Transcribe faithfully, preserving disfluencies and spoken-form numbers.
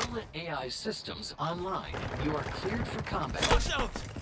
Pilot A I systems online. You are cleared for combat. Watch out!